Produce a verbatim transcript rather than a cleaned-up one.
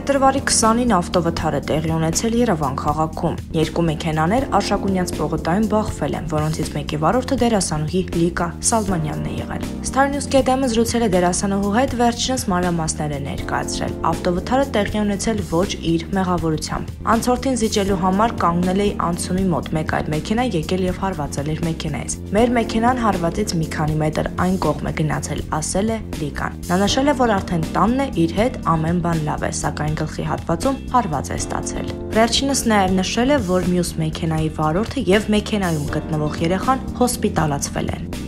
Փետրվարի քսանին ավտովթար է տեղի ունեցել Երևան քաղաքում։ Երկու մեքենաներ Արշակունյաց պողոտայում բախվել են, որոնցից մեկի վարորդը դերասանուհի Լիկա Սալմանյանն է եղել։ Star News.am-ը զրուցել է դերասանուհու հետ, վերջինս մանրամասներ է ներկայացրել։ Ավտովթարը տեղի ունեցել ոչ իր մեղավորությամբ։ Անցորդին զիջելու համար կանգնել էի անցումի մոտ, մեկ այլ մեքենա եկել եւ հարվածել իր մեքենայից։ Մեր մեքենան հարվածից մի քանի մետր այն կողմ է գնացել, ասել է Լիկան։ Նա նշել է, որ արդեն տանն է իր հետ ամեն բան լավ է, սակայն գլխի հատվածում հարված է ստացել։ Վերջինս նաև նշել է, որ մյուս մեքենայի վարորդը եւ մեքենայում գտնվող երեխան հոսպիտալացվել են։